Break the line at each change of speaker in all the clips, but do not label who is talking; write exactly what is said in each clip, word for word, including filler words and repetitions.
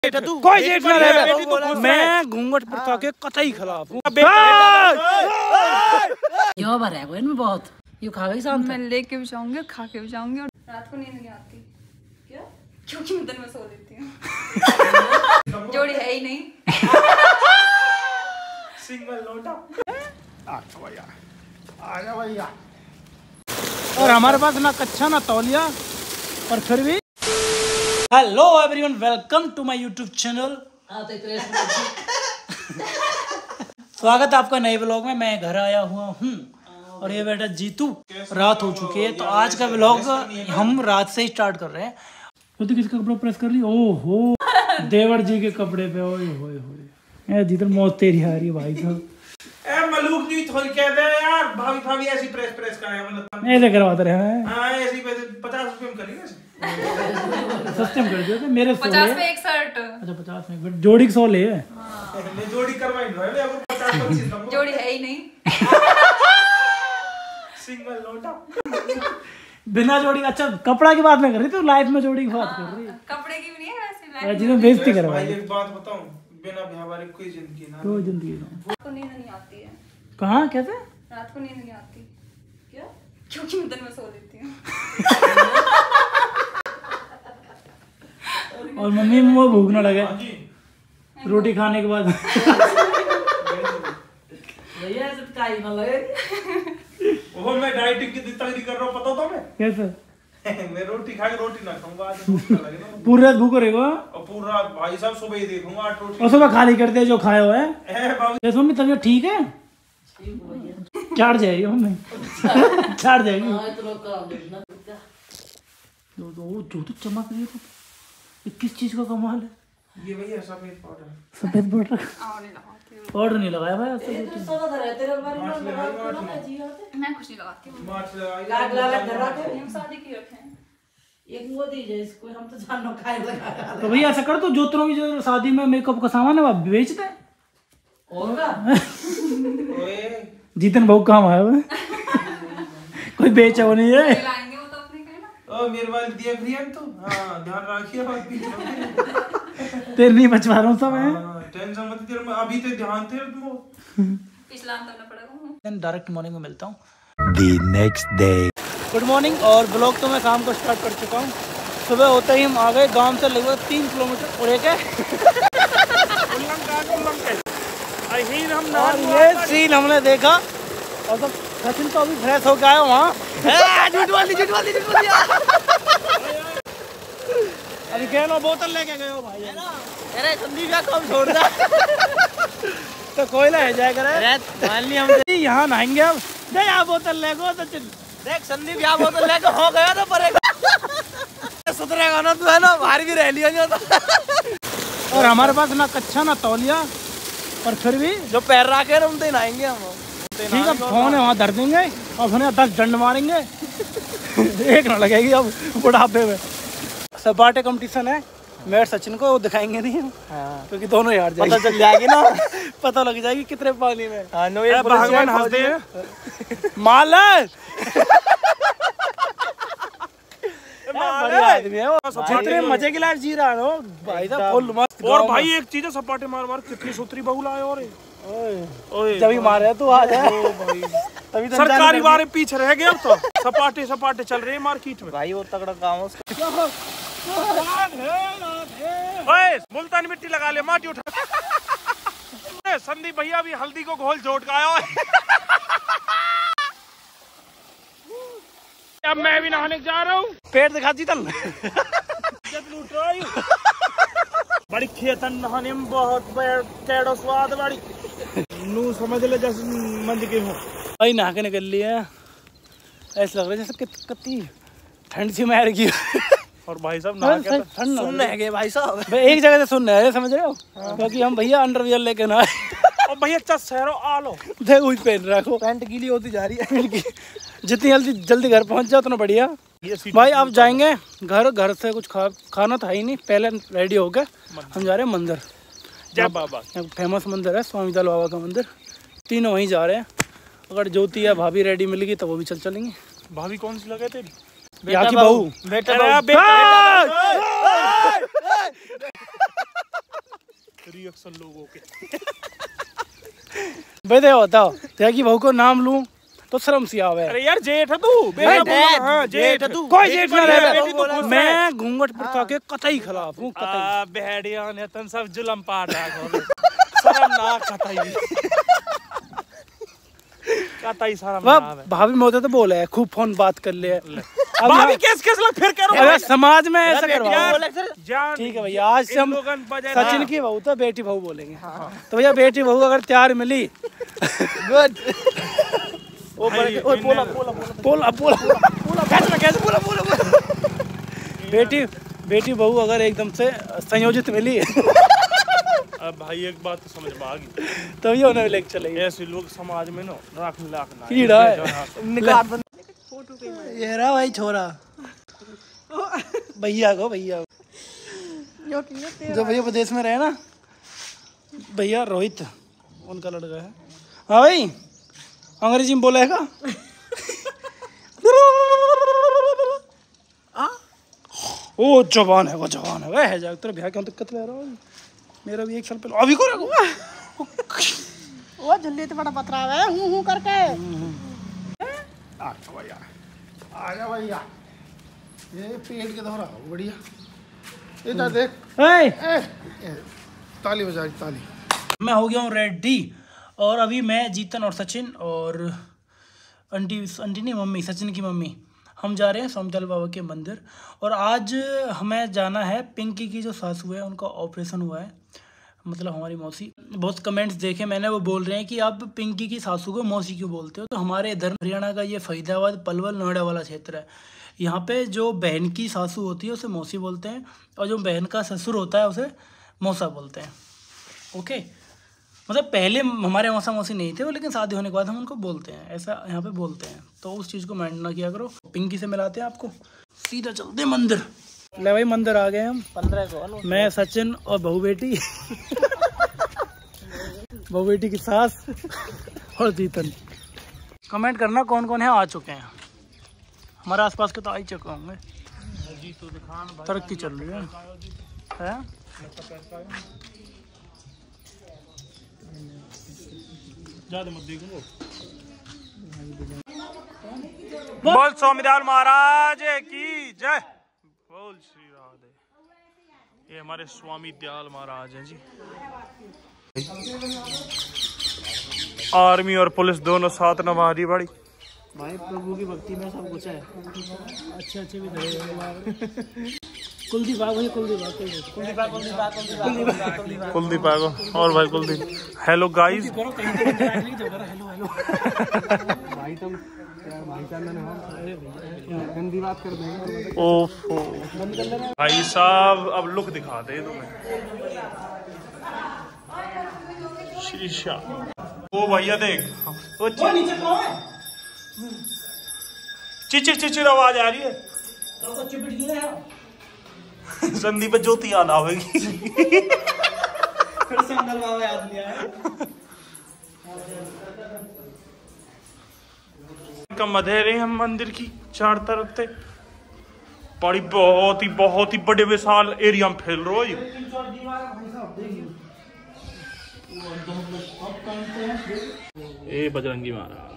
कोई जेठ ना रहे, मैं घूंघट प्रथा के कतई खिलाफ हूँ।
यो भर है इनमें बहुत, यू खा गई शाम
मैं लेके भी जाऊंगी, खा के भी जाऊंगी और रात को नींद नहीं आती। क्या? क्योंकि मैं दिन में सो लेती हूँ। जोड़ी है ही नहीं।
सिंगल लोटा। आजा भैया, आजा भैया। और हमारे पास ना कच्चा ना तौलिया, पर फिर भी hello everyone, welcome to my YouTube channel. स्वागत है आपका नए व्लॉग में। मैं घर आया हुआ हूँ और ये बेटा जीतू। रात हो चुकी है तो आज का व्लॉग हम रात से ही स्टार्ट कर रहे हैं। तो किसका कपड़ा प्रेस कर ली? ओहो, देवर जी के कपड़े पे। ओए होए होए, जीतन मौत तेरी आ रही है भाई साहब।
ए मलूक जी थोड़ी कहते हैं यार, भाभी भाभी ऐसी प्रेस प्रेस कराए मतलब
ऐसे करवाते रहे हैं।
हां ऐसी पचास रुपए में करेंगे
सस्ते में कर दियो। मेरे
पचास में एक शर्ट।
अच्छा पचास में जोड़ी की सौ ले।
मैं जोड़ी करवाई रहे ले, अगर पचास पच्चीस
जोड़ी है ही नहीं।
सिंगल लोटा
बिना जोड़ी। अच्छा कपड़ा की बात नहीं कर रही तो लाइफ में जोड़ी की बात कर रही है।
कपड़े की भी नहीं है वैसे लाइफ।
जिन्हें बेइज्जती करवाई।
भाई एक बात बताऊं, बिना ब्याह वाले कोई जिंदगी ना,
कोई जिंदगी ना।
रात को नींद नहीं आती है।
कहाँ कैसे?
रात को नींद नहीं आती। क्या? क्योंकि मैं दिन में सो लेती हूँ।
और मम्मी में वो भूख ना लगे रोटी खाने के बाद।
भैया ऐसे तो काई ना लगे।
ओहो मैं डाइटिंग की तैयारी कर रहा हूं, पता तो मैं
कैसे?
मैं रोटी खा के रोटी ना खाऊंगा आज, भूख ना लगे ना।
पूरी रात भूख रहेगा
और पूरा भाई साहब सुबह ही देखूंगा आठ रोटी।
और सुबह खाली कर दे जो खाए हुए है।
ए बाबू
जैसे मम्मी तबीयत ठीक है? चाट जाएगी मम्मी, चाट जाएगी। वो जो तो चमक रही है तो किस चीज का कमाल है?
ये भैया सफेद पाउडर,
सफेद पाउडर।
और नहीं लगाती हूँ।
पाउडर नहीं लगाया भाई आज तक।
मैं कुछ नहीं लगाती हूँ।
मार्च
लाग लाग धरा के
हम शादी की रखे हैं।
एक वो दीजिए इसको, हम तो जानो खाए लगा।
तो भैया ऐसा कर, तो जो तरह की जो शादी में मेकअप का सामान है वो बेच दे।
होगा
ओए
जीतन बहु काम आया हुआ है। कोई बेचा वो नहीं है।
लाएंगे वो तो अपने कहना।
ओ मेरे वाली दिया प्रियन तो हां ध्यान रखिए बात की।
तेरे नहीं बचवा रहा हूँ सब है।
हां टेंशन मत तेरे में अभी तो ध्यान थे तुम।
पिछला अंत करना पड़ेगा।
देन डायरेक्ट मॉर्निंग में मिलता हूँ the next day. Good morning. और ब्लॉग तो मैं शाम को स्टार्ट कर चुका हूँ। सुबह होते ही हम आ गए गांव से लगभग तीन किलोमीटर उड़े के। और ये सीन हमने देखा और तो सचिन तो अभी फ्रेश होकर आया वहाँ। झूठ वाली झूठ वाली झूठ वाली। अभी कह लो बोतल लेके गए हो भाई।
अरे संदीप का काम छोड़ दे।
तो कोयला है जाए करे मान ली हम यहाँ नहाएंगे अब। दे यहाँ बोतल ले गो सचिन।
देख संदीप यहाँ बोतल लेके हो गया ना परेगा। सुधरेगा ना तू, है ना बाहर भी रह लिया।
और हमारे पास ना कच्चा ना तौलिया, पर फिर भी
जो पैर रखे हम तो नहाएंगे हम।
ठीक है, फोन है वहाँ धर देंगे और फिर दस डंड मारेंगे। एक ना लगेगी अब बुढ़ापे में। सपाटे कंपटीशन है, मैं सचिन को वो दिखाएंगे नहीं
हाँ।
क्योंकि दोनों यार जाएंगे।
पता चल जाएगी ना।
पता लग जाएगी कितने पानी में।
हाँ, नो
ये भगवान हंसते हैं। मालर आदमी है वो, जितने मजे की लाइफ जी रहा है वो भाई साहब फुल मस्त।
और भाई एक चीज है, सपाटे मार मार कितनी सुतरी बहू लाए। और
ओए जब ही मारे तू आ जा।
तभी तो सरकारी बारे पीछे रह गए। अब तो सपाटे सपाटे चल रहे हैं मार्केट में
भाई, वो तगड़ा काम है उसका।
ओए मुल्तानी मिट्टी लगा ले, माटी उठा। संदीप भैया भी हल्दी को घोल जोड़ का आया है। अब मैं भी नहाने जा रहा हूँ।
पेट दिखा जीतल।
लूट रहा हूँ। बड़ी खेतन नहाने में बहुत कैडो स्वाद बड़ी नू समझ ले जैसे मंद के हो।
भाई नहा के निकल लिया, ऐसा लग रहा है जैसे कित, कितनी ठंड सी मार गई।
और भाई साहब नहा के
ठंड
सुन रहे भाई साहब,
एक जगह से सुन रहे हैं, समझ रहे हो? क्योंकि हम भैया अंडरवियर लेके ना
और भैया चस शहरों आ लो।
देख वही पहन रखो,
पैंट गीली होती जा रही है।
जितनी जल्दी जल्दी घर पहुंच जाओ उतना बढ़िया। भाई अब जाएंगे घर। घर से कुछ खा खाना था ही नहीं, पहले रेडी हो गए हम जा रहे हैं मंदिर।
जय बाबा
फेमस मंदिर है स्वामी दल बाबा का मंदिर। तीनों वहीं जा रहे हैं। अगर ज्योति या भाभी रेडी मिल गई तो वो भी चल चलेंगे।
भाभी कौन सी लगे तेरी?
यहाँ की बहू।
बेटा
रिएक्शन लोगों के।
बेटे होता तेरा की बहू को नाम लूं तो शर्म सी आवे।
अरे यार जेठ है तू, बेटा बोला, हाँ जेठ है तू,
कोई जेठ ना रहे।
बेटी तो खुश
मैं घूंघट प्रथा के कतई खिलाफ हूँ, कतई।
आ बेहड़िया ने तन सब जुलम पाट रहा शर्म ना कतई कतई शर्म ना आवे।
भाभी मोते तो बोले है खूब फोन बात कर ले।
भाभी केस केस लग फिर करो।
अरे समाज में ऐसा करवाओ।
जान
ठीक है भैया, आज से हम
लोगन बजाय
सचिन की बहू तो बेटी बहू बोलेंगे। तो भैया बेटी बहू अगर तैयार मिली गुड। ओ पोला पोला पोला पोला पोला कैसे कैसे पोला पोला बेटी बेटी बहू अगर एकदम से संयोजित मिली
अब भाई एक बात तो समझ में आ गई,
तो ये उन्हें लेके चलेंगे।
ऐसे लोग समाज में ना राख मिलाक ना
कीड़ा है। निकाल बंद ये रहा भाई छोरा भैया को भैया जो भैया प्रदेश में रहे ना, भैया रोहित उनका लड़का है। हाँ भाई अंग्रेजी में बोलेगा। ओ जवान है वो, जवान है वह है जा तेरे भैया क्यों दिक्कत ले रहा हूँ। मेरा भी एक साल पहले अभी को
वो जल्दी तो बड़ा पतरा है हूं हूं करके।
आ भैया आ जा भैया, ये पेट के दोहरा बढ़िया।
इधर देख
ए,
ए, ताली बजा ताली।
मैं हो गया हूँ रेडी और अभी मैं जीतन और सचिन और आंटी आंटी नहीं मम्मी, सचिन की मम्मी, हम जा रहे हैं सोमदयाल बाबा के मंदिर। और आज हमें जाना है, पिंकी की जो सासू है उनका ऑपरेशन हुआ है, मतलब हमारी मौसी। बहुत कमेंट्स देखे मैंने, वो बोल रहे हैं कि आप पिंकी की सासू को मौसी क्यों बोलते हो। तो हमारे इधर हरियाणा का ये फरीदाबाद पलवल नोएडा वाला क्षेत्र है, यहाँ पे जो बहन की सासू होती है उसे मौसी बोलते हैं और जो बहन का ससुर होता है उसे मौसा बोलते हैं। ओके, मतलब पहले हमारे मौसा मौसी नहीं थे वो, लेकिन शादी होने के बाद हम उनको बोलते हैं, ऐसा यहाँ पे बोलते हैं। तो उस चीज़ को माइंड ना किया करो। पिंकी से मिलाते हैं आपको, सीधा चलते हैं मंदिर। ले भाई मंदिर आ गए हम।
पंद्रह सौ
मैं सचिन और बहू बेटी बहू बेटी की सास और जीतन। कमेंट करना कौन कौन है आ चुके हैं। हमारे आसपास के तो आ ही चुके होंगे, तरक्की चल रही है, है?
बोल सोमदयाल महाराज की जय। बोल श्री राधे। ये हमारे स्वामी दयाल महाराज हैं जी। आर्मी और पुलिस दोनों साथ नवारी बड़ी
भाई प्रभु की भक्ति में सब कुछ है। अच्छे अच्छे भी धरे कुलदीप आ गई, कुलदीप आ कुलदीप आ कुलदीप आ कुलदीप आ
कुलदीप आ गो और भाई Kuldeep. Hello guys.
Hello hello
भाई तुम भाई गंदी बात कर देंगे।
ओफो भाई साहब अब लुक दिखा दे तुम्हें। शीशा ओ भैया देख, वो
नीचे कौन है?
चिचिर चिचिर आवाज आ रही है।
तो चिपट गया है।
संदीप ज्योति याद आवेगी।
फिर से अंदर बाबा याद नहीं आया।
कम मधेरे हम मंदिर की चार तरफ थे बड़ी बहुत ही बहुत ही बड़े विशाल एरिया में फैल रहा है। ए बजरंगी महाराज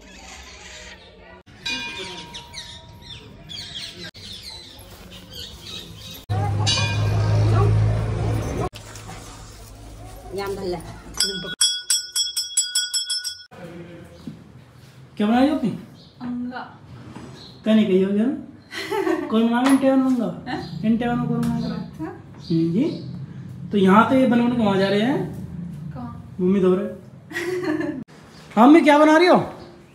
क्या बनाई होती?
अंगा
कहने कही होगी ना कौन बना इंटेवन मंगा इंटेवन में कौन बना जी। तो यहाँ तो ये बनवाने कहाँ जा रहे हैं?
कहाँ?
मम्मी धो रहे। हाँ मम्मी क्या बना रही हो?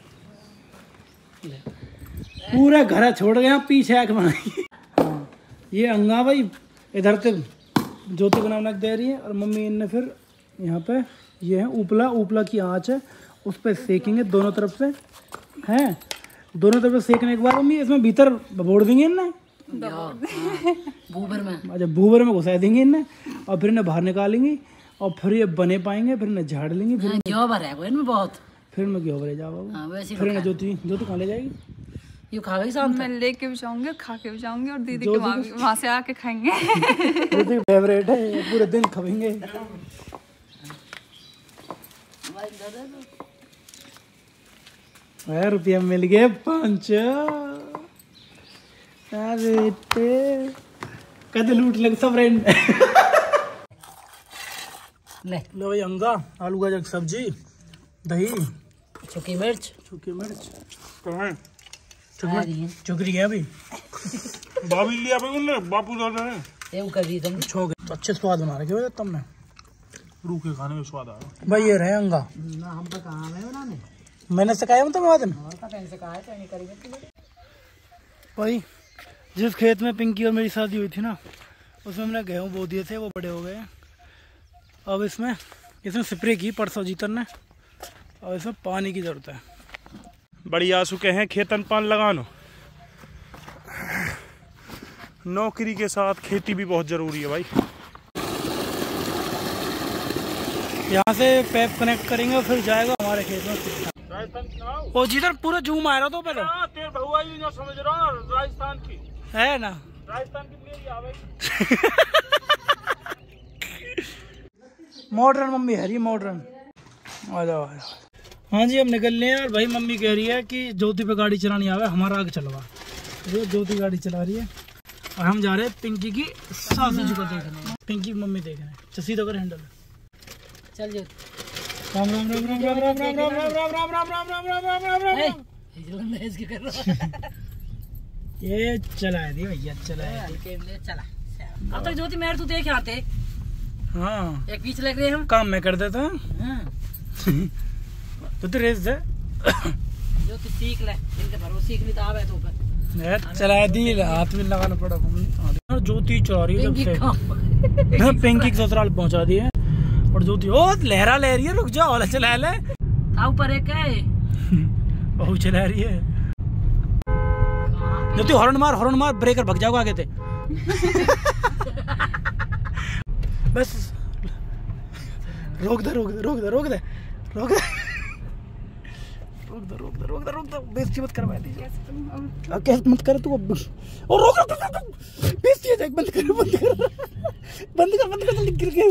पूरा घर छोड़ गया, पीछे आके बनाई। हाँ ये अंगा भाई इधर से ज्योति बना बना दे रही है और मम्मी इनने फिर यहाँ पे ये है उपला, उपला की आँच है उस पर सेकेंगे दोनों तरफ से हैं। दोनों तरफ से सेकने के बाद मम्मी इसमें भीतर भोड़ देंगे इन्हें
बूबर में।
अच्छा बूबर में घुसा देंगे इन्हें और फिर इन्हें बाहर निकालेंगी और फिर ये बने पाएंगे, फिर इन्हें झाड़ लेंगे, फिर
घ्यो भर है इनमें बहुत।
फिर मैं क्यों भरे जाओ
हाँ, वैसे
फिर इन्हें ज्योति ज्योति कहाँ ले जाएगी? ये खा गई शाम
मैं लेके भी जाऊंगी और खा के भी जाऊंगी और दीदी के वहाँ भी वहाँ से आके खाएंगे।
दीदी फेवरेट है, ये पूरे दिन खाएंगे। रुपया मिल गए पाँच। अरे कद लूट लग सब फ्रेंड। ले लो भाई अंगा, आलू गाजर की सब्जी, दही, सूखी मिर्च, सूखी मिर्च चुकरी है अभी।
बाबी लिया भाई उन्होंने, बापू दादा ने
एम कर दी तुम छो गए। तो अच्छे स्वाद बना रखे हो तुमने,
रूखे खाने में स्वाद आया
भाई। ये रहे अंगा
ना हम तो कहाँ है बनाने,
मैंने सिखाया हूँ तुम्हें दिन
सिखाया तो नहीं करेंगे
भाई। जिस खेत में पिंकी और मेरी शादी हुई थी ना, उसमें हमने गेहूँ बो दिए थे, वो बड़े हो गए। अब इसमें इसमें स्प्रे की परसों जीतन ने, और इसमें पानी की जरूरत है।
बड़ी आंसू के हैं खेतन पान लगानो। नौकरी के साथ खेती भी बहुत जरूरी है भाई।
यहाँ से पैप कनेक्ट करेंगे और फिर जाएगा हमारे खेत में। वो जिधर पूरा जूम आ रहा था पहले,
तेरे भहुआ ही ना समझ रहा, राजस्थान की
है ना,
राजस्थान की मेरी आ भाई।
मॉडर्न मम्मी है रही, मॉडर्न। आ जाओ आ जाओ। हाँ जी हम निकल रहे हैं और भाई मम्मी कह रही है कि ज्योति पे गाड़ी चलानी आवे, हमारा आगे चलवा। जो ज्योति गाड़ी चला रही है और हम जा रहे हैं पिंकी की सासू जी को देखने। पिंकी की मम्मी देख रहे हैं, चसी तो कर हैंडल। चल जो राम राम राम राम राम राम राम राम राम राम राम राम राम राम राम राम राम राम। ये चला दी भैया, चला
चला। अब तक ज्योति मेरे तू देखे आते,
हाँ
एक पीछे लग रहे हम
काम में कर देता हूँ। तो तो रेस दे
जो तू सीख ले, इनके भरोसे सीख नहीं तो आवे तो ऊपर
चला दी, हाथ में लगाना पड़ा। ज्योति चला रही है जब से पिंकी के ससुराल पहुंचा दी है और ज्योति ओ लहरा ले रही है। रुक जाओ वाला चला ले,
ऊपर एक है
बहु चला रही है। ज्योति हॉर्न मार, हॉर्न मार, ब्रेकर भग जाओगे आगे थे। बस रोक दे रोक दे रोक दे रोक दे रोक दे रोक दे रोक दे रोक दे रोक दे बेइज्जती मत करवा दीजिए। अब कैसे मत कर तू, अब ओ रोक रोक बेइज्जती है, बंद कर बंद कर बंद कर बंद कर गिर गए।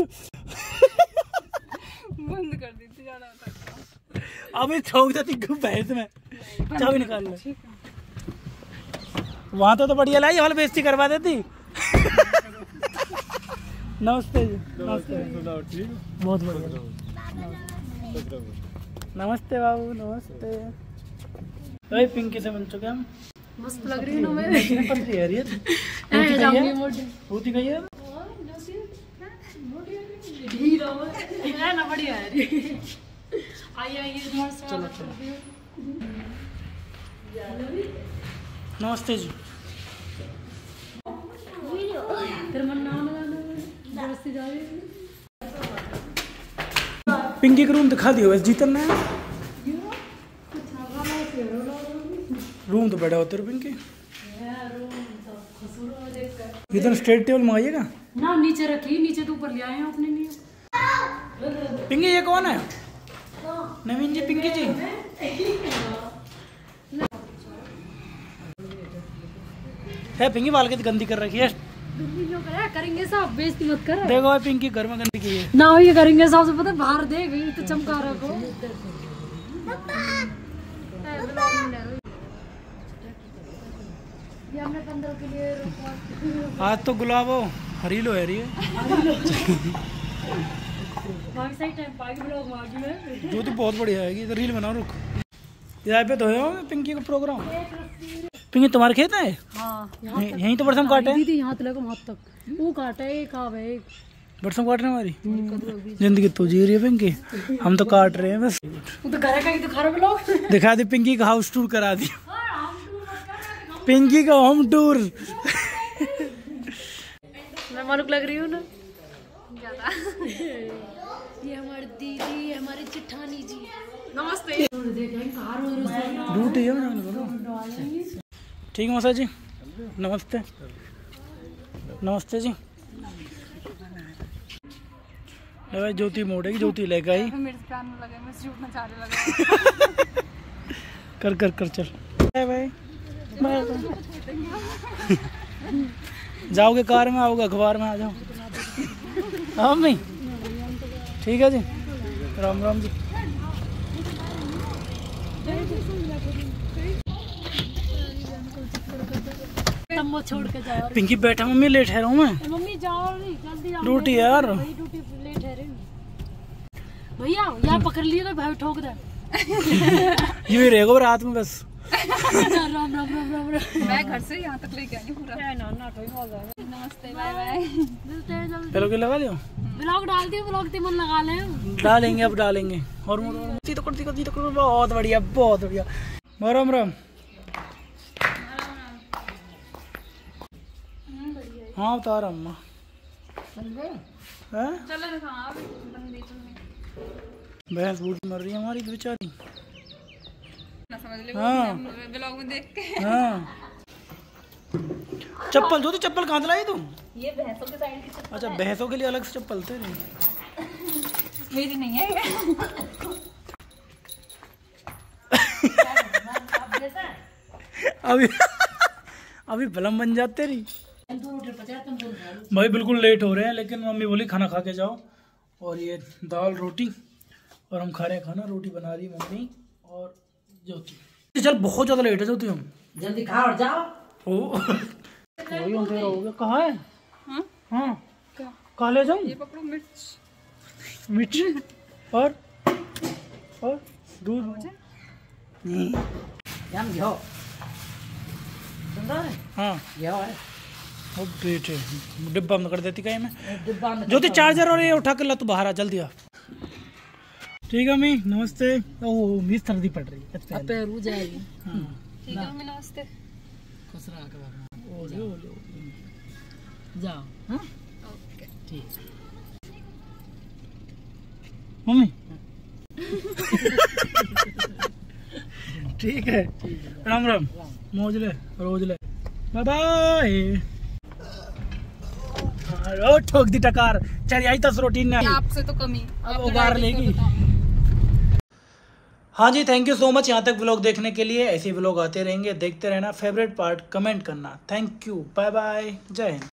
बंद कर दी थी ज्यादा होता।
अबे ठोक देती भैंस में, चाबी निकाल ले। वहां तो तो बढ़िया लाई, हल बेइज्जती करवा देती। नमस्ते जी, नमस्ते, बहुत बढ़िया। नमस्ते बाबू, नमस्ते। भाई पिंकी से मिल चुके हम,
मस्त लग रही है ना मैं।
पंथी है ये होती गई है
ना, बढ़िया है। आइए आइए
चलो चलो। नमस्ते जी। पिंकी का रूम दिखा दियो, जीतन ने रूम तो बड़ा होते हैं पिंकी। जीतन स्ट्रेट टेबल मंगाइएगा
ना, नीचे रखी, नीचे तो ऊपर ले आए हैं अपने लिए।
पिंकी ये कौन है? नवीन जी, पिंकी जी। है पिंकी बाल की गंदी कर रखी है।
करेंगे साहब, बेइज्जती मत कर।
देखो भाई पिंकी घर में गंदी की है
ना, ये करेंगे साहब से पता बाहर देख तो चमका रखो। ये हमने पंद्रह के लिए
आज तो गुलाब हो हरीलो है रही है। जो तो बहुत बढ़िया है, तो रील बनाओ। रुक यहाँ पे तो है पिंकी का प्रोग्राम। पिंकी तुम्हारे खेत है?
हाँ,
यहीं तो बरसम काटे
दीदी, यहाँ तो लगा हाथ तक वो काटे एक है।
बरसम काट रहे हमारी जिंदगी तो जी रही है पिंकी, हम तो काट रहे हैं बस।
वो तो घर का ही तो खराब लोग।
दिखा दी पिंकी का हाउस टूर करा दी, पिंकी का होम टूर।
मैं मालूक लग रही हूँ ना ज्यादा। ये हमारी दीदी, हमारी चिठानी जी। नमस्ते।
ड्यूटी है ठीक है मौसा जी। नमस्ते नमस्ते जी। भाई ज्योति मोड़ेगी, ज्योति लेकर आई।
मेरे प्यार में लगे, मैं झूठ में चारे लगा।
कर कर कर चल भाई। जाओगे कार में, आओगे अखबार में, आ जाओ। हाँ मम्मी ठीक है जी, राम राम जी।
वो छोड़ के जाओ।
पिंकी बैठा, मम्मी लेट है, रहा हूँ मैं।
मम्मी जाओ जल्दी आओ।
ड्यूटी यार,
ड्यूटी लेट है रे भैया। यहाँ पकड़ लिए ना भाई, ठोक दे।
ये रहेगा रात में बस।
राम राम राम राम राम।
मैं घर से यहाँ तक लेके आई हूँ पूरा। नमस्ते, बाय बाय।
चलो के लगा दियो,
ब्लॉग डाल दियो, ब्लॉग ते मन लगा ले।
डालेंगे अब डालेंगे। और तो करती करती तो करो, बहुत बढ़िया बहुत बढ़िया। राम राम। हाँ उतार अम्मा।
चलो दिखा आप बंदी तुम्हें।
भैंस बूढ़ी मर रही है हमारी बेचारी।
ना समझ ले
हाँ।
ब्लॉग में देख के।
हाँ चप्पल दो, तो चप्पल कहाँ लाई तुम?
ये भैंसों के साइड की चप्पल।
अच्छा भैंसों के लिए अलग से चप्पल थे।
मेरी नहीं है।
अभी अभी फिल्म बन जाते रही भाई। बिल्कुल लेट हो रहे हैं, लेकिन मम्मी बोली खाना खा के जाओ। और ये दाल रोटी, और हम खा रहे हैं खाना। रोटी बना रही मम्मी और ज्योति। चल बहुत ज्यादा लेट है ज्योति, हम
जल्दी खा और जाओ।
ओ वही अंधेरा हो गया। कहाँ है?
हाँ?
हाँ
क्या?
कहाँ ले जाऊँ?
ये पकड़ो मिर्च।
मिर्च और और दूध।
जाम घ्यो सुन रहा है?
हाँ
घ्यो है,
वो बेटे डिब्बा में कर देती कहीं में।
डिब्बा में।
ज्योति चार्जर और ये उठा के ला, तू बाहर आ जल्दी आ। ठीक है मी, नमस्ते। ओह मिस सर्दी पड़ रही है,
पैरू जाएगी।
हाँ
ठीक है मम्मी, नमस्ते।
कसरा के बाबा
ओले ओले
जाओ। हाँ
ओके
ठीक।
मम्मी ठीक है, राम राम। मौज ले रोज ले, बाय बाय। रो ठोक दी टकार, चल आई तस रोटी ने
आपसे तो कमी
अब उगार लेगी। हाँ जी, थैंक यू सो मच यहाँ तक व्लॉग देखने के लिए। ऐसे व्लॉग आते रहेंगे, देखते रहना। फेवरेट पार्ट कमेंट करना। थैंक यू, बाय बाय, जय हिंद।